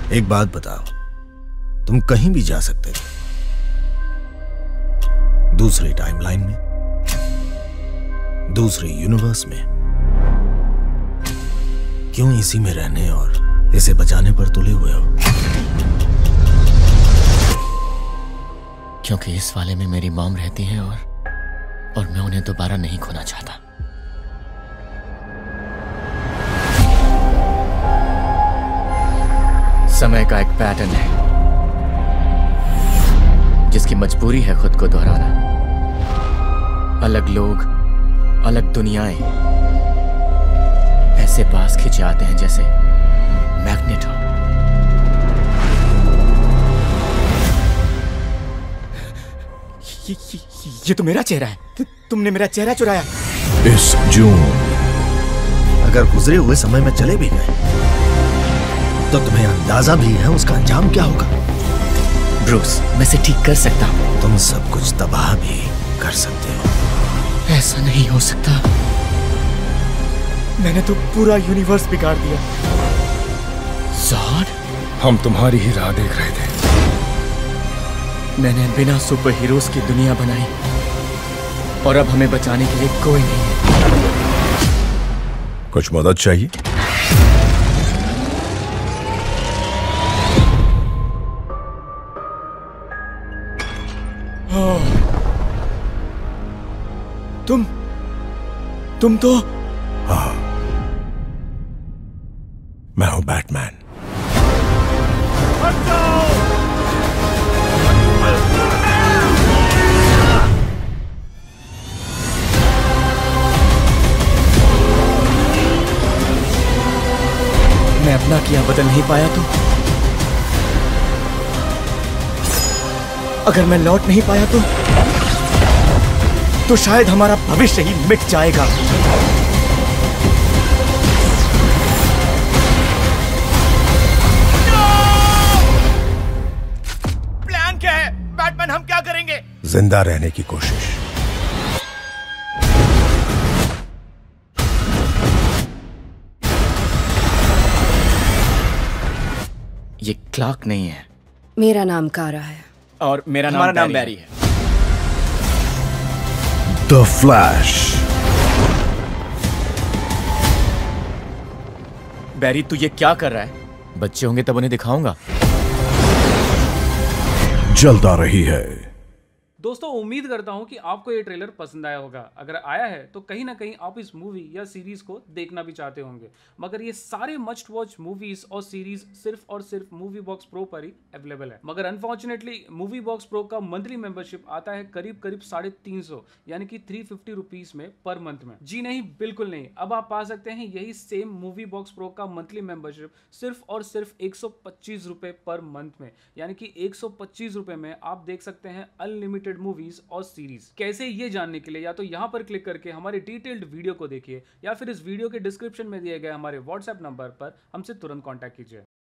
एक बात बताओ, तुम कहीं भी जा सकते थे, दूसरी टाइमलाइन में, दूसरे यूनिवर्स में, क्यों इसी में रहने और इसे बचाने पर तुले हुए हो? क्योंकि इस वाले में मेरी मॉम रहती है और मैं उन्हें दोबारा नहीं खोना चाहता। समय का एक पैटर्न है जिसकी मजबूरी है खुद को दोहराना। अलग लोग, अलग दुनियाएं ऐसे पास खिंचे आते हैं जैसे मैग्नेट हो। ये तो मेरा चेहरा है। तुमने मेरा चेहरा चुराया। इस जून अगर गुजरे हुए समय में चले भी गए तो तुम्हें अंदाजा भी है उसका अंजाम क्या होगा। ब्रूस, मैं इसे ठीक कर सकता हूँ। तुम सब कुछ तबाह भी कर सकते हो। ऐसा नहीं हो सकता। मैंने तो पूरा यूनिवर्स बिगाड़ दिया। ज़ॉड, हम तुम्हारी ही राह देख रहे थे। मैंने बिना सुपर हीरोज की दुनिया बनाई और अब हमें बचाने के लिए कोई नहीं है। कुछ मदद चाहिए? तुम तो? हाँ, मैं हूं बैटमैन। मैं अपना किया बदल नहीं पाया अगर मैं लौट नहीं पाया तो शायद हमारा भविष्य ही मिट जाएगा। प्लान क्या है बैटमैन? हम क्या करेंगे? जिंदा रहने की कोशिश। ये क्लार्क नहीं है। मेरा नाम कारा है। और मेरा नाम बैरी है। The flash. बैरी, तू ये क्या कर रहा है? बच्चे होंगे तब उन्हें दिखाऊंगा। जल्द आ रही है। दोस्तों, उम्मीद करता हूं कि आपको ये ट्रेलर पसंद आया होगा। अगर आया है तो कहीं ना कहीं आप इस मूवी या सीरीज को देखना भी चाहते होंगे। मगर ये सारे मस्ट वॉच मूवीज और सीरीज सिर्फ और सिर्फ मूवी बॉक्स प्रो पर ही अवेलेबल है। मगर अनफॉर्चुनेटली मूवी बॉक्स प्रो का मंथली मेंबरशिप आता है करीब 350 यानी कि 350 रुपीज में पर मंथ में। जी नहीं, बिल्कुल नहीं। अब आप पा सकते हैं यही सेम मूवी बॉक्स प्रो का मंथली मेंबरशिप सिर्फ और सिर्फ 125 रुपए पर मंथ में, यानी कि 125 रुपए में आप देख सकते हैं अनलिमिटेड मूवीज और सीरीज। कैसे, ये जानने के लिए या तो यहां पर क्लिक करके हमारे डिटेल्ड वीडियो को देखिए या फिर इस वीडियो के डिस्क्रिप्शन में दिए गए हमारे व्हाट्सएप नंबर पर हमसे तुरंत कांटेक्ट कीजिए।